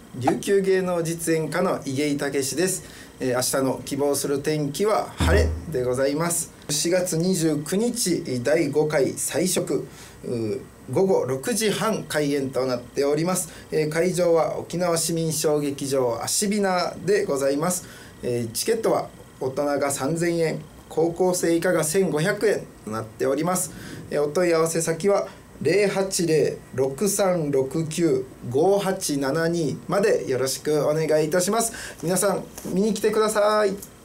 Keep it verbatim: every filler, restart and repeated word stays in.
琉球芸能実演家の井井武です。えー、明日の希望する天気は晴れでございます。しがつにじゅうくにちだいごかい彩色ごごろくじはん開演となっております。えー、会場は沖縄市民小劇場アシビナでございます。えー、チケットは大人がさんぜんえん、高校生以下がせんごひゃくえんとなっております。えー、お問い合わせ先はゼロはちゼロ ろくさんろくきゅう ごはちななにまでよろしくお願いいたします。皆さん見に来てください。